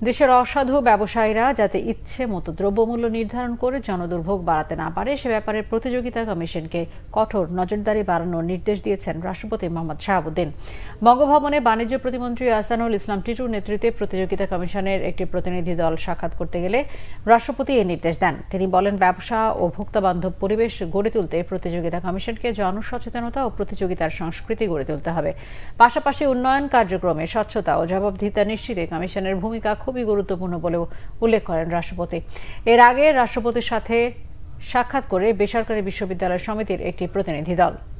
দেশের অসাধু ব্যবসায়ীরা যাতে ইচ্ছে মতো দ্রব্যমূল্য নির্ধারণ করে জনদুর্ভোগ বাড়াতে না পারে সে ব্যাপারে প্রতিযোগিতা কমিশনকে কঠোর নজরদারি বাড়ানোর নির্দেশ দিয়েছেন রাষ্ট্রপতি মোহাম্মদ শাহাবুদ্দিন। বঙ্গভবনে বাণিজ্য প্রতিমন্ত্রী আহসানুল ইসলাম টিটুর নেতৃত্বে প্রতিযোগিতা কমিশনের একটি প্রতিনিধি দল সাক্ষাৎ করতে গেলে রাষ্ট্রপতি এই নির্দেশ দেন। তিনি বলেন, ব্যবসা ও ভোক্তাবান্ধব পরিবেশ গড়ে তুলতে প্রতিযোগিতা কমিশনকে জনসচেতনতা ও প্রতিযোগিতার সংস্কৃতি গড়ে তুলতে হবে। পাশাপাশি উন্নয়ন কার্যক্রমে স্বচ্ছতা ও জবাবদিহিতা নিশ্চিতে কমিশনের ভূমিকা খুবই গুরুত্বপূর্ণ বলেও উল্লেখ করেন রাষ্ট্রপতি। এর আগে রাষ্ট্রপতির সাথে সাক্ষাৎ করে বেসরকারি বিশ্ববিদ্যালয় সমিতির একটি প্রতিনিধি দল।